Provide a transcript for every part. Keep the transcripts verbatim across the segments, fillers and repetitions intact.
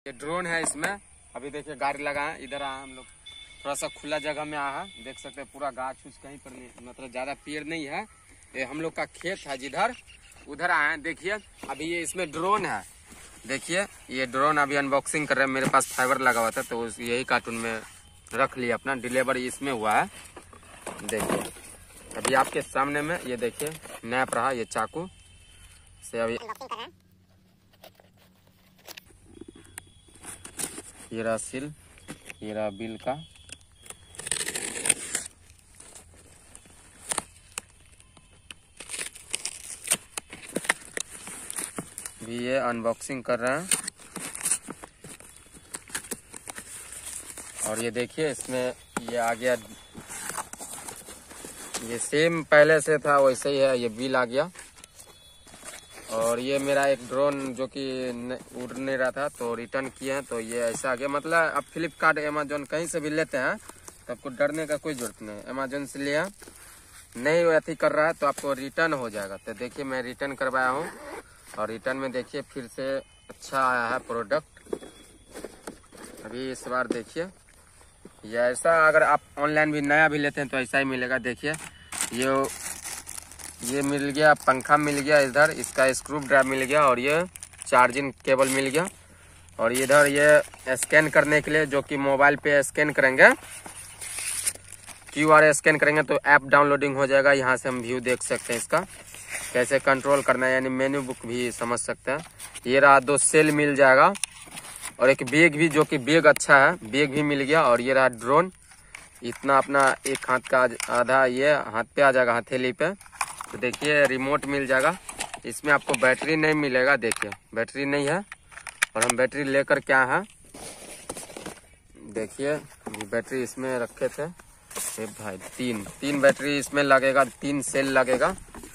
ये ड्रोन है, इसमें अभी देखिए गाड़ी लगा है। इधर आए हम लोग, थोड़ा सा खुला जगह में आया है, देख सकते हैं पूरा गाछ उछ कहीं पर नहीं, मतलब ज्यादा पेड़ नहीं है। ये हम लोग का खेत है, जिधर उधर आए हैं। देखिए अभी ये इसमें ड्रोन है, देखिए ये ड्रोन अभी अनबॉक्सिंग कर रहे हैं। मेरे पास फाइबर लगा हुआ था तो यही कार्टून में रख लिया, अपना डिलीवरी इसमें हुआ है। देखिए अभी आपके सामने में ये देखिए नैप रहा, ये चाकू से अभी ये रहा सील, ये रहा बिल का। भी ये अनबॉक्सिंग कर रहे हैं। और ये देखिए इसमें ये आ गया, ये सेम पहले से था वैसे ही है, ये बिल आ गया। और ये मेरा एक ड्रोन जो कि उड़ नहीं रहा था तो रिटर्न किए हैं, तो ये ऐसा आ गया। मतलब अब फ्लिपकार्ट अमेजोन कहीं से भी लेते हैं तो आपको डरने का कोई जरूरत नहीं। अमेजोन से लिया नहीं अथी कर रहा है तो आपको रिटर्न हो जाएगा। तो देखिए मैं रिटर्न करवाया हूँ और रिटर्न में देखिए फिर से अच्छा आया है प्रोडक्ट। अभी इस बार देखिए ये ऐसा, अगर आप ऑनलाइन भी नया भी लेते हैं तो ऐसा ही मिलेगा। देखिए ये ये मिल गया, पंखा मिल गया, इधर इसका स्क्रू ड्राइव मिल गया और ये चार्जिंग केबल मिल गया। और इधर ये स्कैन करने के लिए, जो कि मोबाइल पे स्कैन करेंगे, क्यू आर स्कैन करेंगे तो ऐप डाउनलोडिंग हो जाएगा। यहाँ से हम व्यू देख सकते हैं इसका कैसे कंट्रोल करना है, यानी मेन्यू बुक भी समझ सकते हैं। ये रहा, दो सेल मिल जाएगा और एक बैग भी, जो कि बैग अच्छा है, बैग भी मिल गया। और ये रहा ड्रोन, इतना अपना एक हाथ का आधा ये हाथ पे आ जाएगा, हथेली पे। तो देखिए रिमोट मिल जाएगा। इसमें आपको बैटरी नहीं मिलेगा, देखिए बैटरी नहीं है। और हम बैटरी लेकर क्या है, देखिए बैटरी इसमें रखे थे भाई, तीन तीन बैटरी इसमें लगेगा, तीन सेल लगेगा।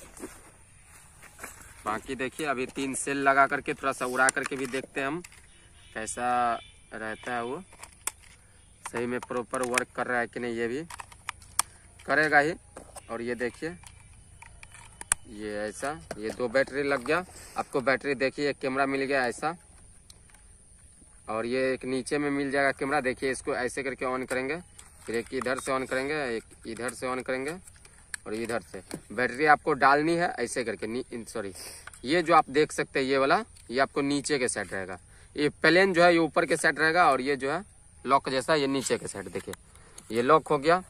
बाकी देखिए अभी तीन सेल लगा करके थोड़ा सा उड़ा करके भी देखते हैं हम कैसा रहता है, वो सही में प्रॉपर वर्क कर रहा है कि नहीं, ये भी करेगा ही। और ये देखिए ये ऐसा, ये दो बैटरी लग गया आपको। बैटरी देखिए, एक कैमरा मिल गया ऐसा, और ये एक नीचे में मिल जाएगा कैमरा। देखिए इसको ऐसे करके ऑन करेंगे, फिर एक इधर से ऑन करेंगे, एक इधर से ऑन करेंगे और इधर से। बैटरी आपको डालनी है ऐसे करके, सॉरी ये जो आप देख सकते हैं ये वाला, ये आपको नीचे के साइड रहेगा। ये प्लेन जो है ये ऊपर के साइड रहेगा और ये जो है लॉक जैसा ये नीचे के साइड। देखिए ये लॉक हो गया।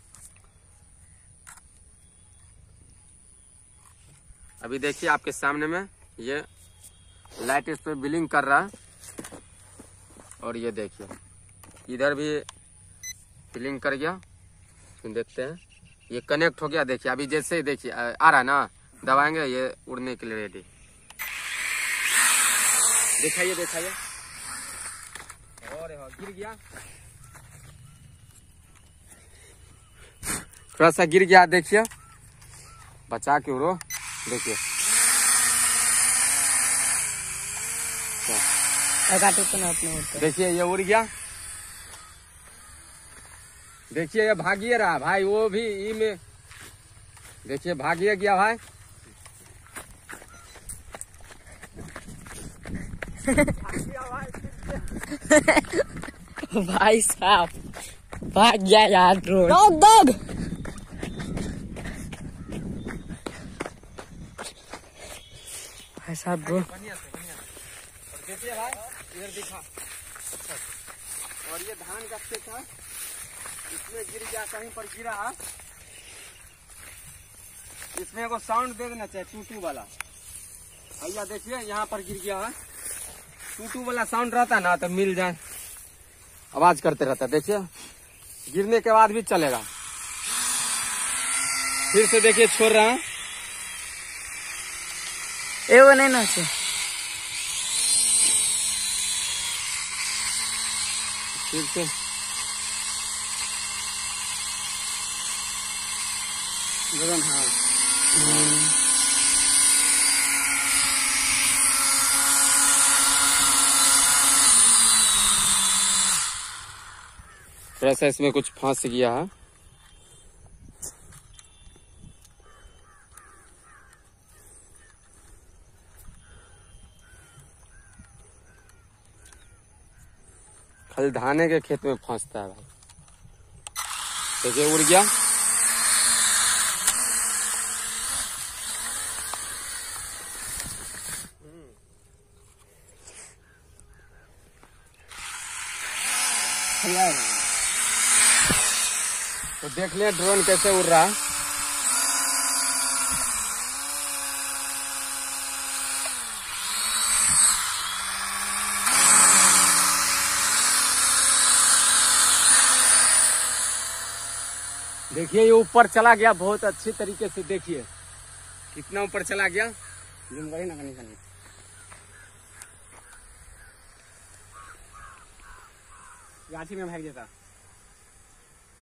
अभी देखिए आपके सामने में ये लाइट इस पे बिलिंग कर रहा है। और ये देखिए इधर भी बिलिंग कर गया, फिर देखते हैं ये कनेक्ट हो गया। देखिए अभी जैसे ही देखिए आ रहा है ना, दबाएंगे ये उड़ने के लिए रेडी। दिखाइए दिखाइए, और गिर गया, थोड़ा सा गिर गया, देखिए बचा के उड़ो। देखिए देखिए ये उड़ गया। देखिए ये भागिए रहा भाई, वो भी ई में देखिए भागिए गया भाई। भाई साहब भाग गया यार ड्रोन। दग भाई साहब ड्रोन। देखिए भाई इधर दिखा। और ये धान का खेत है, इसमें गिर गया, कहीं पर गिरा है। इसमें को साउंड दे देना चाहिए टूटू वाला। भैया देखिए यहाँ पर गिर गया है, टूटू वाला साउंड रहता है ना तो मिल जाए, आवाज करते रहता है। देखिए गिरने के बाद भी चलेगा। फिर से देखिए छोड़ रहा है, ए वो नहीं ना से। फिर से ड्रोन, हाँ थोड़ा सा इसमें कुछ फंस गया है। खाली धाने के खेत में फंसता है भाई। देखिए उड़ गया। तो देख लिया ड्रोन कैसे उड़ रहा है। देखिए ये ऊपर चला गया बहुत अच्छी तरीके से। देखिए कितना ऊपर चला गया। जूम करिए ना कहीं गाछी में भाग जाता।